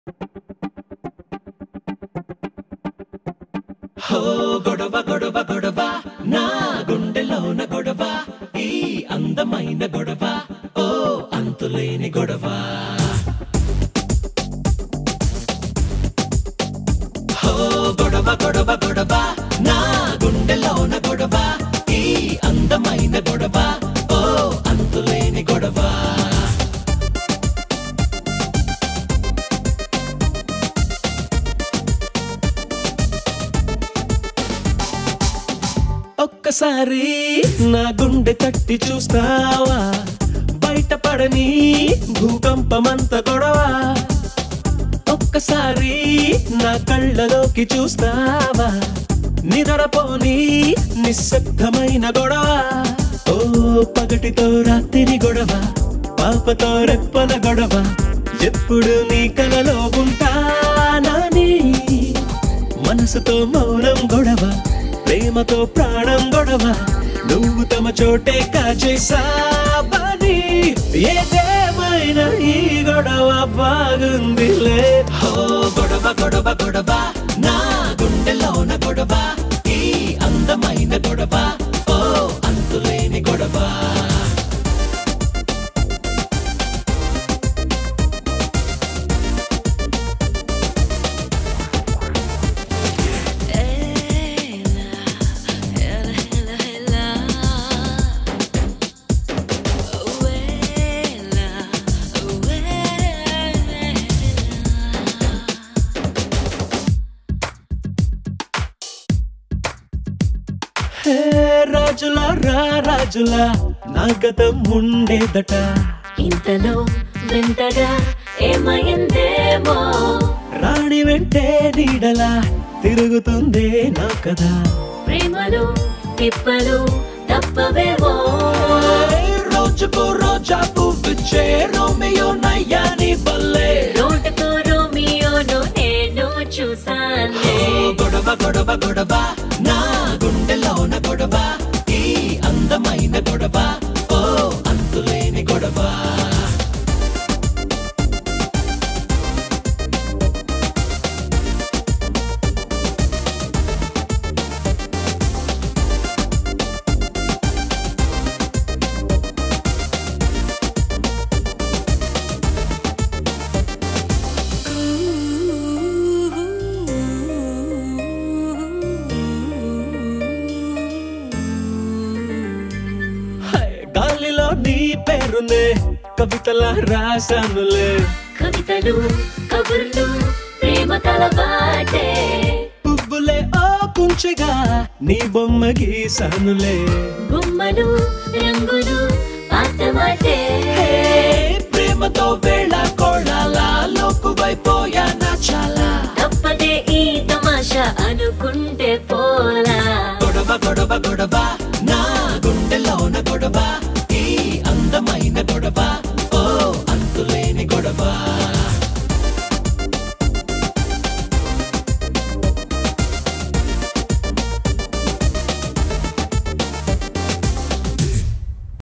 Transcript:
గొడవ గొడవ గొడవ నా గుండెలోన గొడవ ఈ అందమైన గొడవ ఓ అంతులేని గొడవ గొడవ గొడవ గొడవ నా గుండెలోన గొడవ ఈ అందమైన గొడవ ఓ అంతులేని గొడవ ఒక్కసారి నా గుండె తట్టి చూస్తావా బయటపడని భూకంపమంత గొడవ ఒక్కసారి నా కళ్ళలోకి చూస్తావా నిద్రపోని నిశ్శబ్దమైన గొడవ ఓ పగటితో రాత్రి గొడవ పాపతో రెప్పల గొడవ ఎప్పుడు నీ కలలో ఉంటానని మనసుతో మౌనం గొడవ ప్రేమతో ప్రాణం గొడవ నువ్వు తమ చోటే కాచేసావని ఏదేమైనా ఈ గొడవ బాగుందిలే గొడవ గొడవ గొడవ నా గుండెలోన గొడవ ఈ అందమైన గొడవ ఓ అంతులేని గొడవ రాజులా రాజులా నా గతం ఉండేదట ఇంతలో వింతగా ఏమైందేమో రాణి వెంటే నీడలా తిరుగుతుందే నా కదా ప్రేమలు తిప్పలు తప్పవేమో రోజుకు రోజా పువ్విచ్చే రోమియో నయ్యాని బల్లే రోడ్డుకు రోమియోను నేను చూసానే గొడవ గొడవ గొడవ నా గుండెలోన గొడవ ఈ అందమైన గొడవ ఓ అంతులేని గొడవ గాలిలో నీ పేరునే కవితలా రాశానులే కవితలు కబుర్లు ప్రేమ కలవాటే పువ్వులే ఓ కుంచెగా నీ బొమ్మ గీసానులే బొమ్మలు రంగులు